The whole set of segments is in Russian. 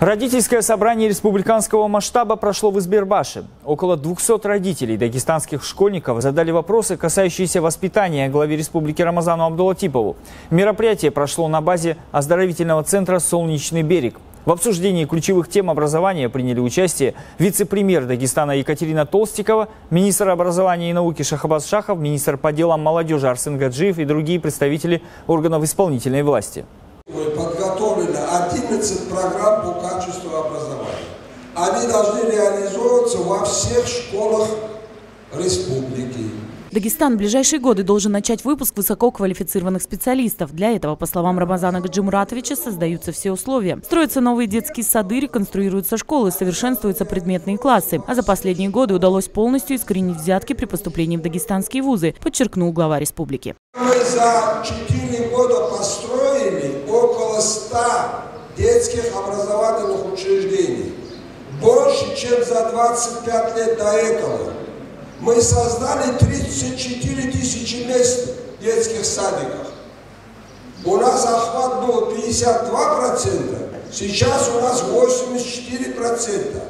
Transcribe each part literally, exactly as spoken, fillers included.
Родительское собрание республиканского масштаба прошло в Избербаше. Около двухсот родителей дагестанских школьников задали вопросы, касающиеся воспитания главе республики Рамазану Абдулатипову. Мероприятие прошло на базе оздоровительного центра «Солнечный берег». В обсуждении ключевых тем образования приняли участие вице-премьер Дагестана Екатерина Толстикова, министр образования и науки Шахабаз Шахов, министр по делам молодежи Арсен Гаджиев и другие представители органов исполнительной власти. Мы подготовлены одиннадцать программ по качеству образования. Они должны реализовываться во всех школах республики. Дагестан в ближайшие годы должен начать выпуск высококвалифицированных специалистов. Для этого, по словам Рамазана Гаджимуратовича, создаются все условия. Строятся новые детские сады, реконструируются школы, совершенствуются предметные классы. А за последние годы удалось полностью искоренить взятки при поступлении в дагестанские вузы, подчеркнул глава республики. Мы за четыре года построили около ста детских образовательных учреждений. Больше, чем за двадцать пять лет до этого. Мы создали тридцать четыре тысячи мест в детских садиках. У нас охват был пятьдесят два процента, сейчас у нас восемьдесят четыре процента.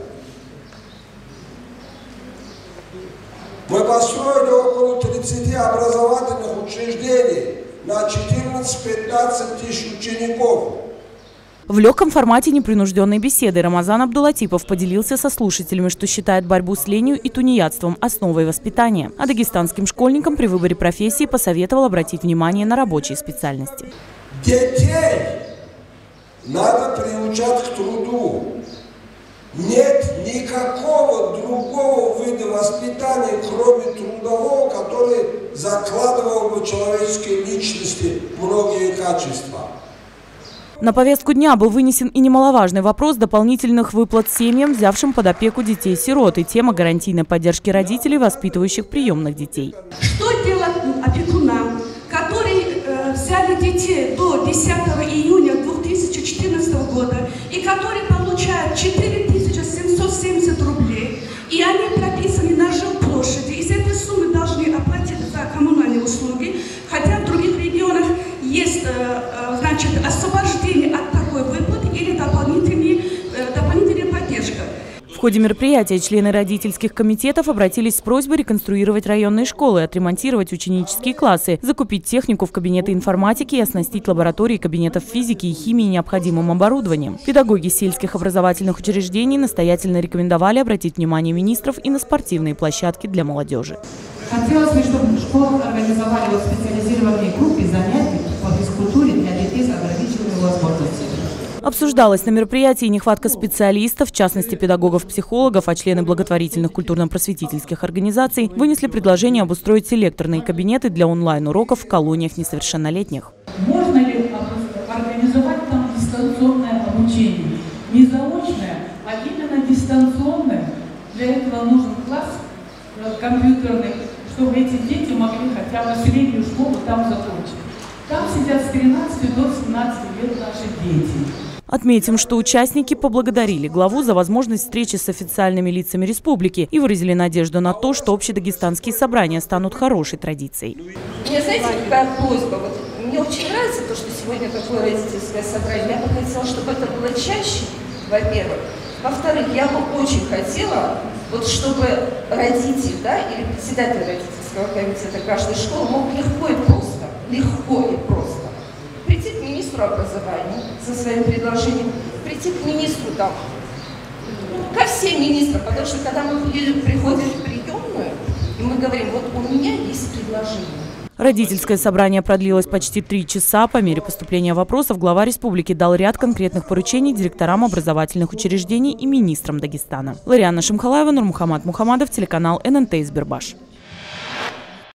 Мы построили около тридцати образовательных учреждений на четырнадцать-пятнадцать тысяч учеников. В легком формате непринужденной беседы Рамазан Абдулатипов поделился со слушателями, что считает борьбу с ленью и тунеядством основой воспитания. А дагестанским школьникам при выборе профессии посоветовал обратить внимание на рабочие специальности. Детей надо приучать к труду. Нет никакого другого вида воспитания, кроме трудового, который закладывал бы в человеческой личности многие качества. На повестку дня был вынесен и немаловажный вопрос дополнительных выплат семьям, взявшим под опеку детей-сирот, и тема гарантийной поддержки родителей, воспитывающих приемных детей. Что делать опекунам, которые э, взяли детей до десятого июня две тысячи четырнадцатого года и которые получают четыре тысячи семьсот семьдесят рублей, и они прописаны на жилплощади, из этой суммы должны оплатить за коммунальные услуги, хотя в других регионах есть э, значит, освобождение от такой выплаты или дополнительная, э, дополнительная поддержка. В ходе мероприятия члены родительских комитетов обратились с просьбой реконструировать районные школы, отремонтировать ученические классы, закупить технику в кабинеты информатики и оснастить лаборатории кабинетов физики и химии необходимым оборудованием. Педагоги сельских образовательных учреждений настоятельно рекомендовали обратить внимание министров и на спортивные площадки для молодежи. Хотелось бы, чтобы в школах организовали вот специализированные группы занятий по физкультуре для детей с ограниченными возможностями. Обсуждалась на мероприятии нехватка специалистов, в частности педагогов-психологов, а члены благотворительных культурно-просветительских организаций вынесли предложение обустроить селекторные кабинеты для онлайн-уроков в колониях несовершеннолетних. Можно ли организовать там дистанционное обучение? Не заочное, а именно дистанционное. Для этого нужен класс компьютерный, чтобы эти дети могли хотя бы среднюю школу там закончить. Там сидят с тринадцати до семнадцати лет наши дети. Отметим, что участники поблагодарили главу за возможность встречи с официальными лицами республики и выразили надежду на то, что общедагестанские собрания станут хорошей традицией. Мне, знаете, какая просьба? Вот, мне очень нравится то, что сегодня такое родительское собрание. Я бы хотела, чтобы это было чаще, во-первых. Во-вторых, я бы очень хотела, вот, чтобы родитель, да, или председатель родительского комитета каждой школы мог легко и просто, легко и просто прийти к министру образования со своим предложением, прийти к министру там, ко всем министрам, потому что когда мы приходим в приемную, и мы говорим, вот у меня есть предложение. Родительское собрание продлилось почти три часа. По мере поступления вопросов глава республики дал ряд конкретных поручений директорам образовательных учреждений и министрам Дагестана. Ларианна Шимхалаева, Нурмухамад Мухамадов, телеканал эн эн тэ Избербаш.